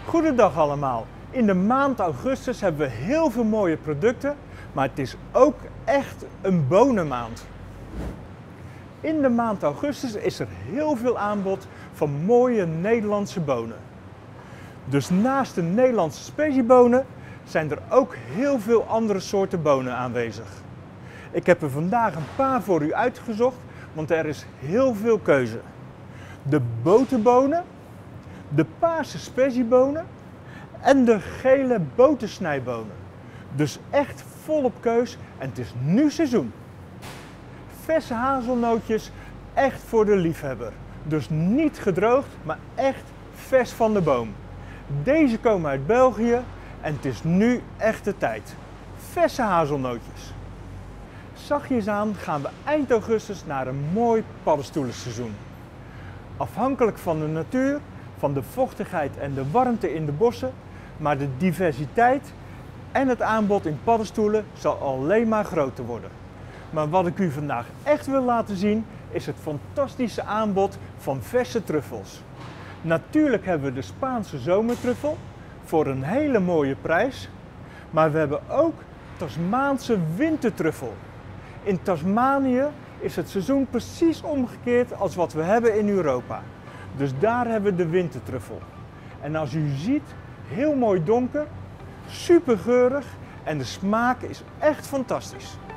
Goedendag allemaal. In de maand augustus hebben we heel veel mooie producten, maar het is ook echt een bonenmaand. In de maand augustus is er heel veel aanbod van mooie Nederlandse bonen. Dus naast de Nederlandse speciebonen zijn er ook heel veel andere soorten bonen aanwezig. Ik heb er vandaag een paar voor u uitgezocht, want er is heel veel keuze. De boterbonen, de paarse speciebonen en de gele botensnijbonen. Dus echt volop keus en het is nu seizoen. Verse hazelnootjes, echt voor de liefhebber. Dus niet gedroogd, maar echt vers van de boom. Deze komen uit België en het is nu echt de tijd. Verse hazelnootjes. Zachtjes aan gaan we eind augustus naar een mooi paddenstoelenseizoen. Afhankelijk van de natuur, van de vochtigheid en de warmte in de bossen, maar de diversiteit en het aanbod in paddenstoelen zal alleen maar groter worden. Maar wat ik u vandaag echt wil laten zien is het fantastische aanbod van verse truffels. Natuurlijk hebben we de Spaanse zomertruffel voor een hele mooie prijs, maar we hebben ook Tasmaanse wintertruffel. In Tasmanië is het seizoen precies omgekeerd als wat we hebben in Europa. Dus daar hebben we de wintertruffel. En als u ziet, heel mooi donker, super geurig en de smaak is echt fantastisch.